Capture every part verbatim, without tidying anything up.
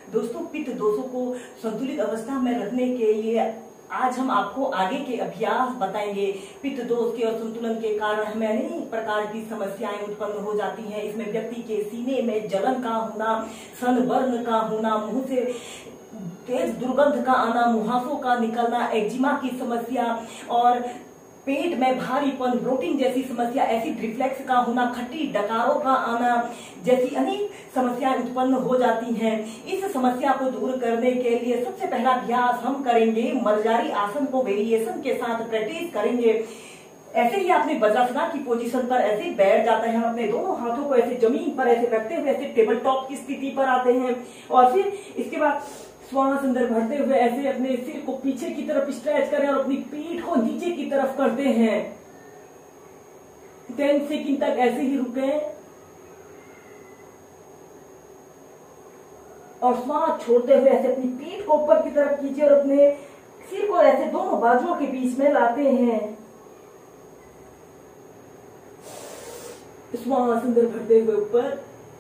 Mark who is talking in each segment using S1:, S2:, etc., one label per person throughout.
S1: दोस्तों, पित्त दोषों को संतुलित अवस्था में रखने के लिए आज हम आपको आगे के अभ्यास बताएंगे। पित्त दोष के असंतुलन के कारण हमें अनेक प्रकार की समस्याएं उत्पन्न हो जाती हैं। इसमें व्यक्ति के सीने में जलन का होना, सनबर्न का होना, मुंह से तेज दुर्गंध का आना, मुहासों का निकलना, एक्जिमा की समस्या और पेट में भारीपन, ब्लोटिंग जैसी समस्या, एसिड रिफ्लेक्स का होना, खट्टी डकारों का आना जैसी अनेक समस्याएं उत्पन्न हो जाती हैं। इस समस्या को दूर करने के लिए सबसे पहला अभ्यास हम करेंगे मर्जारी आसन को वेरिएशन के साथ प्रैक्टिस करेंगे। ऐसे ही आपने वज्रासना की पोजीशन पर ऐसे बैठ जाते हैं, अपने दोनों हाथों को ऐसे जमीन पर ऐसे रखते हुए ऐसे टेबल टॉप की स्थिति पर आते हैं और फिर इसके बाद श्वास अंदर भरते हुए ऐसे अपने सिर को पीछे की तरफ स्ट्रेच करें और अपनी पीठ को नीचे की तरफ करते हैं। टेन सेकंड तक ऐसे ही रुके और श्वास छोड़ते हुए ऐसे अपनी पीठ को ऊपर की तरफ कीजिए और अपने सिर को ऐसे दोनों बाजुओं के बीच में लाते हैं। श्वास अंदर भरते हुए ऊपर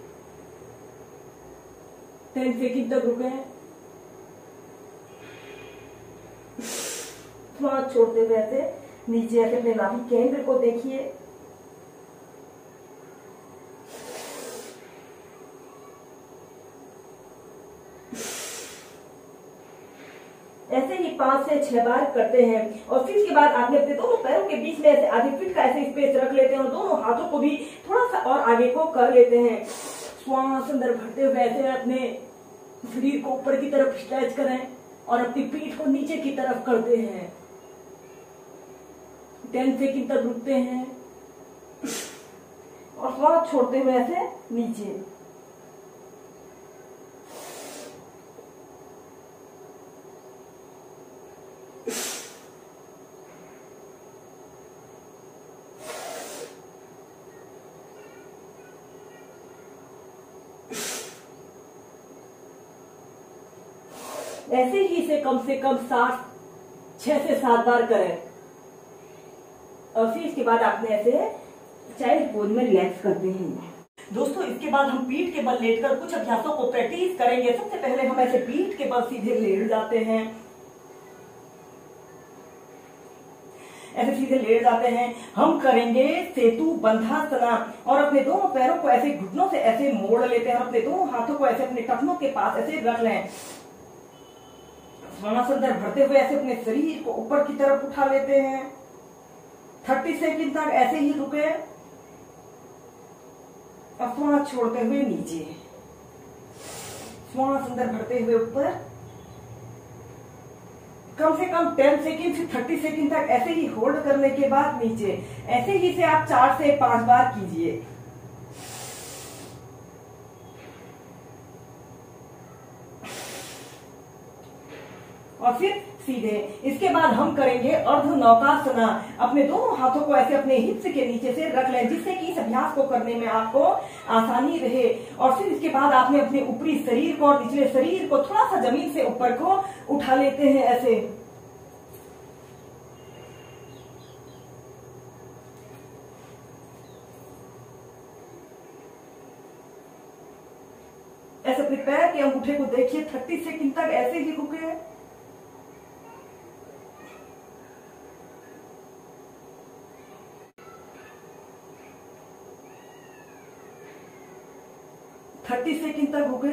S1: टेन सेकंड तक रुके, श्वास छोड़ते हुए ऐसे नीचे ऐसे अपने नाभि केंद्र को देखिए। ऐसे ही पांच से छह बार करते हैं और फिर इसके बाद आपने अपने दोनों पैरों के बीच में ऐसे आधे फीट का ऐसे स्पेस रख लेते हैं और दोनों हाथों को भी थोड़ा सा और आगे को कर लेते हैं। श्वास अंदर भरते हुए ऐसे अपने शरीर को ऊपर की तरफ स्ट्रेच करें और अपनी पीठ को नीचे की तरफ करते हैं। टेन सेकंड तक रुकते हैं और श्वास छोड़ते हुए ऐसे नीचे। ऐसे ही से कम से कम सात छह से सात बार करें और फिर इसके बाद आपने ऐसे चाइल्ड पोज में रिलैक्स करते हैं। दोस्तों, इसके बाद हम पीठ के बल लेटकर कुछ अभ्यासों को प्रैक्टिस करेंगे। सबसे पहले हम ऐसे पीठ के बल सीधे लेट जाते हैं, ऐसे सीधे लेट जाते हैं। हम करेंगे सेतु बंधासना और अपने दोनों पैरों को ऐसे घुटनों से ऐसे मोड़ लेते हैं और अपने दोनों हाथों को ऐसे अपने टखनों के पास ऐसे रख लें। श्वास अंदर भरते हुए ऐसे अपने शरीर को ऊपर की तरफ उठा लेते हैं। तीस सेकंड तक ऐसे ही रुके और श्वास छोड़ते हुए नीचे, श्वास अंदर भरते हुए ऊपर। कम से कम दस सेकंड से तीस सेकंड तक ऐसे ही होल्ड करने के बाद नीचे। ऐसे ही से आप चार से पांच बार कीजिए। और फिर सीधे। इसके बाद हम करेंगे अर्ध नौकासना। अपने दोनों हाथों को ऐसे अपने हिप्स के नीचे से रख लें जिससे कि इस अभ्यास को करने में आपको आसानी रहे। और फिर इसके बाद आपने अपने ऊपरी शरीर को और निचले शरीर को थोड़ा सा जमीन से ऊपर को उठा लेते हैं ऐसे। ऐसे अपने पैर के अंगूठे को देखिए। तीस सेकंड तक ऐसे ही रुके। तीस सेकंड तक रुके,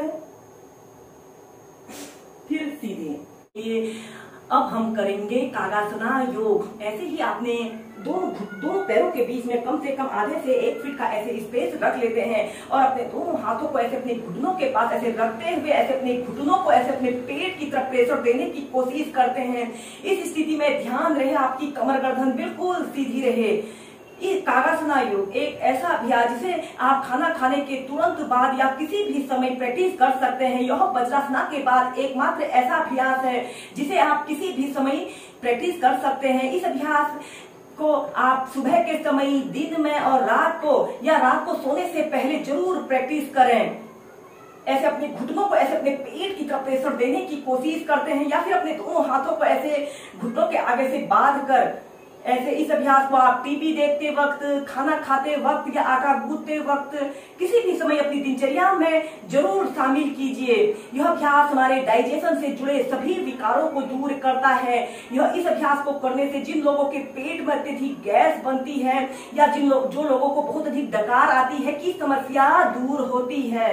S1: फिर सीधे। ये अब हम करेंगे कागासना योग। ऐसे ही आपने दोनों दोनों पैरों के बीच में कम से कम आधे से एक फीट का ऐसे स्पेस रख लेते हैं और अपने दोनों हाथों को ऐसे अपने घुटनों के पास ऐसे रखते हुए ऐसे अपने घुटनों को ऐसे अपने पेट की तरफ प्रेशर देने की कोशिश करते हैं। इस स्थिति में ध्यान रहे आपकी कमर गर्दन बिल्कुल सीधी रहे। ये कागासना योग एक ऐसा अभ्यास जिसे आप खाना खाने के तुरंत बाद या किसी भी समय प्रैक्टिस कर सकते हैं। यह वज्रासना के बाद एकमात्र ऐसा अभ्यास है जिसे आप किसी भी समय प्रैक्टिस कर सकते हैं। इस अभ्यास को आप सुबह के समय, दिन में और रात को या रात को सोने से पहले जरूर प्रैक्टिस करें। ऐसे अपने घुटनों को ऐसे अपने पेट की तरफ प्रेशर देने की कोशिश करते हैं या फिर अपने दोनों हाथों को ऐसे घुटनों के आगे से बांध कर ऐसे इस अभ्यास को आप टीवी देखते वक्त, खाना खाते वक्त या आटा गूंथते वक्त किसी भी समय अपनी दिनचर्या में जरूर शामिल कीजिए। यह अभ्यास हमारे डाइजेशन से जुड़े सभी विकारों को दूर करता है। यह इस अभ्यास को करने से जिन लोगों के पेट में अत्यधिक गैस बनती है या जिन लो, जो लोगों को बहुत अधिक डकार आती है की समस्या दूर होती है।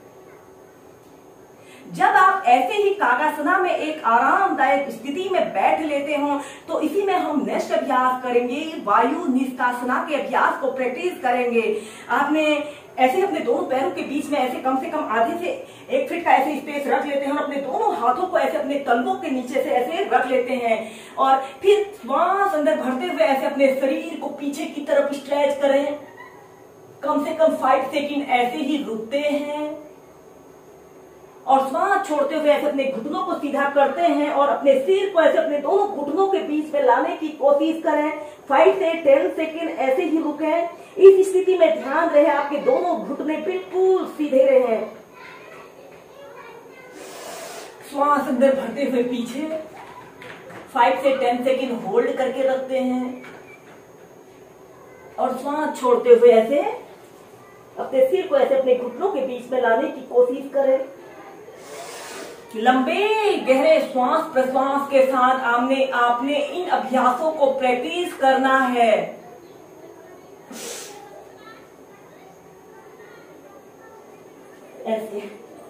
S1: जब आप ऐसे ही कागासना में एक आरामदायक स्थिति में बैठ लेते हो तो इसी में हम नेक्स्ट अभ्यास करेंगे, वायु निष्कासना के अभ्यास को प्रैक्टिस करेंगे। आपने ऐसे अपने दोनों पैरों के बीच में ऐसे कम से कम आधे से एक फीट का ऐसे स्पेस रख लेते हैं और अपने दोनों हाथों को ऐसे अपने तलवों के नीचे से ऐसे रख लेते हैं और फिर श्वास अंदर भरते हुए ऐसे अपने शरीर को पीछे की तरफ स्ट्रेच करें। कम से कम फाइव सेकेंड ऐसे ही रुकते हैं और श्वास छोड़ते हुए ऐसे अपने घुटनों को सीधा करते हैं और अपने सिर को ऐसे अपने दोनों घुटनों के बीच में लाने की कोशिश करें। फाइव से टेन सेकेंड ऐसे ही रुकें। इस स्थिति में ध्यान रहे आपके दोनों घुटने बिल्कुल सीधे रहे। श्वास अंदर भरते हुए पीछे फाइव से टेन सेकेंड होल्ड करके रखते हैं और श्वास छोड़ते हुए ऐसे अपने सिर को ऐसे अपने घुटनों के बीच में लाने की कोशिश करें। लंबे गहरे श्वास प्रश्वास के साथ आपने आपने इन अभ्यासों को प्रैक्टिस करना है। ऐसे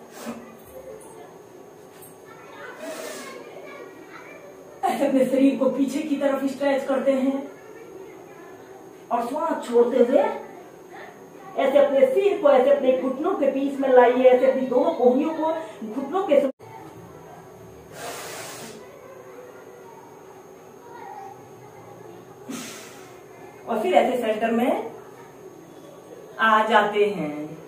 S1: ऐसे अपने शरीर को पीछे की तरफ स्ट्रेच करते हैं और श्वास छोड़ते हुए ऐसे अपने सिर को ऐसे अपने घुटनों के बीच में लाइए। ऐसे अपनी दोनों कोहनियों को घुटनों के और फिर ऐसे सेंटर में आ जाते हैं।